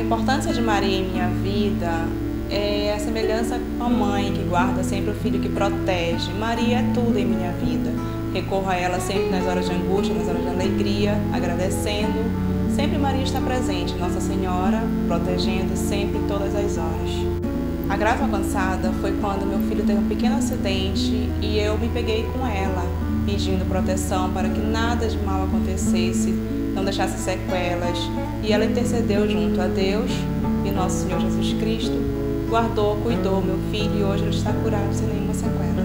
importância de Maria em minha vida é a semelhança com a mãe que guarda sempre o filho, que protege. Maria é tudo em minha vida. Recorro a ela sempre nas horas de angústia, nas horas de alegria, agradecendo. Sempre Maria está presente, Nossa Senhora, protegendo sempre em todas as horas. A grave avançada foi quando meu filho teve um pequeno acidente e eu me peguei com ela, pedindo proteção para que nada de mal acontecesse, não deixasse sequelas. E ela intercedeu junto a Deus e Nosso Senhor Jesus Cristo, guardou, cuidou meu filho e hoje ele está curado sem nenhuma sequela.